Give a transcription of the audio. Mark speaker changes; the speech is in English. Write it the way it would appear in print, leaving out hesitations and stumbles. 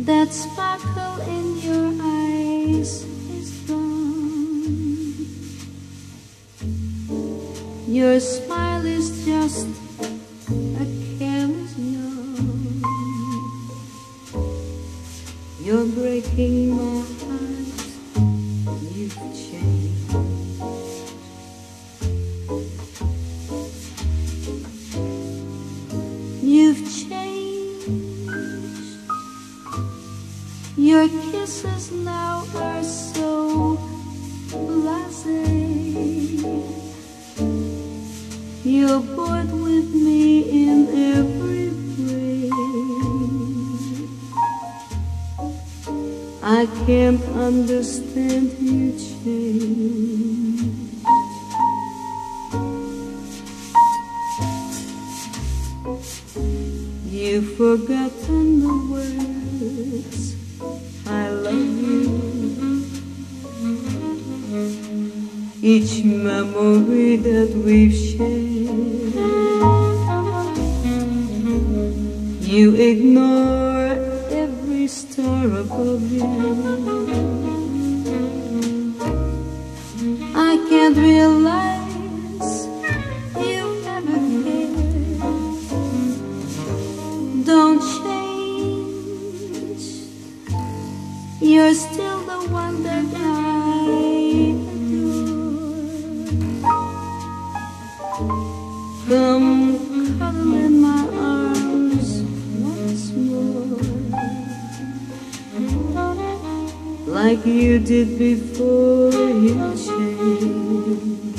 Speaker 1: That sparkle in your eyes is gone. Your smile is just a careless yawn. You're breaking my heart. You've changed. You've changed. Your kisses now are so blasé. You're bored with me in every way. I can't understand you change. You've forgotten the words I love you. Each memory that we've shared, you ignore every star above you. I can't realize you ever cared. Don't change. You're still the one that I adore. Come cuddle in my arms once more, like you did before you changed.